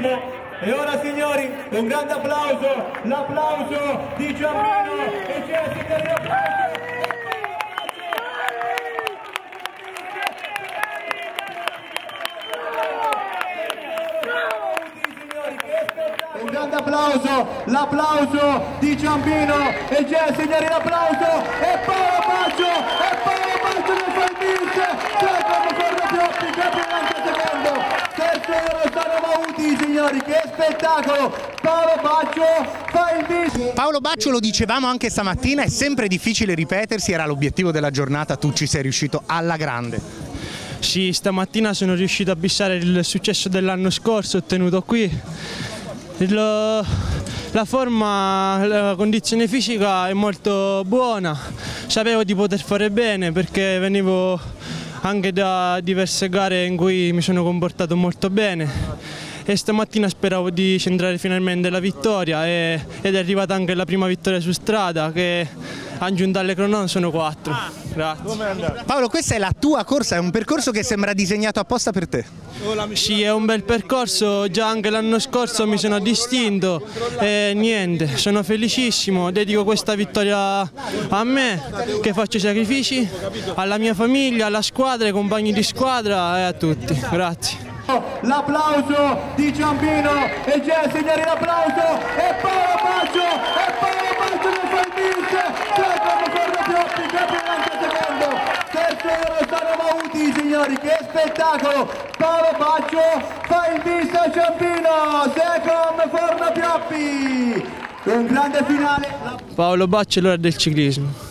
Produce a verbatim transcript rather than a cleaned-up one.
ciclismo. E ora signori, un grande applauso, l'applauso di Giambino e Jessica di applauso. Un grande applauso, l'applauso di Giambino e Jess, signori, l'applauso, e Paolo Baggio, e Paolo Baggio che fa il vince, secondo Corno Pioppi, capitano secondo, terzo Rossano Mauti, signori, che spettacolo, Paolo Baggio fa il vince. Paolo Baggio, lo dicevamo anche stamattina, è sempre difficile ripetersi, era l'obiettivo della giornata, tu ci sei riuscito alla grande. Sì, stamattina sono riuscito a bissare il successo dell'anno scorso ottenuto qui. Il, la forma, la condizione fisica è molto buona, sapevo di poter fare bene perché venivo anche da diverse gare in cui mi sono comportato molto bene e stamattina speravo di centrare finalmente la vittoria e, ed è arrivata anche la prima vittoria su strada che aggiunta alle crono sono quattro. Grazie. Paolo, questa è la tua corsa, è un percorso che sembra disegnato apposta per te. Sì, è un bel percorso, già anche l'anno scorso mi sono distinto e niente, sono felicissimo, dedico questa vittoria a me che faccio i sacrifici, alla mia famiglia, alla squadra, ai compagni di squadra e a tutti. Grazie. L'applauso di Giambino e Jess, signori, l'applauso e Paolo Baggio, e Paolo Baggio che fa il vince, secondo Corno Pioppi, capitano secondo, terzo Rossano Mauti, signori, che spettacolo, Paolo Baggio fa il vince a Giambino, secondo Corno Pioppi, un grande finale. Paolo Baggio è l'ora del ciclismo.